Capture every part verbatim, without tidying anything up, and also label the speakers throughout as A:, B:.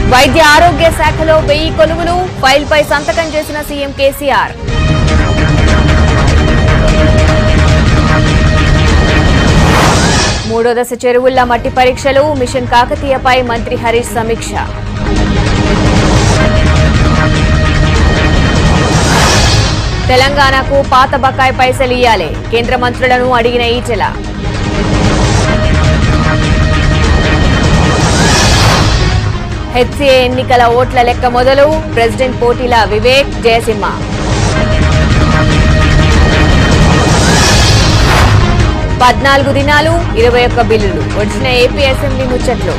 A: వైద్య ఆరోగ్య శాఖలో వెయ్యి కొలువులు ఫైల్పై సంతకం చేసిన సీఎం కేసీఆర్. మూడో దశ చెరువుల మట్టి పరీక్షలు మిషన్ కాకతీయపై మంత్రి హరీష్ సమీక్ష. తెలంగాణకు పాత బకాయి పైసలు ఇయ్యాలి కేంద్ర మంత్రులను అడిగిన ఈటెల. హెచ్సీఏ ఎన్నికల ఓట్ల లెక్క మొదలు ప్రెసిడెంట్ పోటీల వివేక్ జయసింహ. పద్నాలుగు దినాలు ఇరవై ఒక్క బిల్లులు వచ్చిన ఏపీ అసెంబ్లీ ముచ్చట్లు.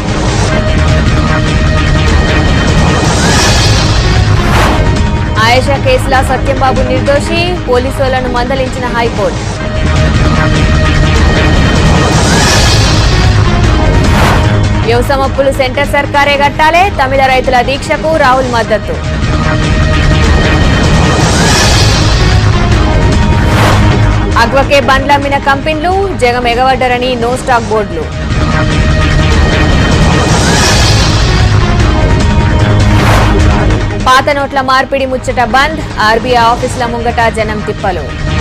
A: ఆయేషా కేసులో సత్యంబాబు నిర్దోషి పోలీసులను మందలించిన హైకోర్టు. వ్యవసాయ అప్పులు సెంటర్ సర్కారే కట్టాలే తమిళ రైతుల దీక్షకు రాహుల్ మద్దతు. అగ్వకే బండ్లమ్మిన కంపెనీలు జగం ఎగవడ్డరని నో స్టాక్ బోర్డులు. పాత నోట్ల మార్పిడి ముచ్చట బంద్ ఆర్బీఐ ఆఫీసుల ముంగట జనం తిప్పలు.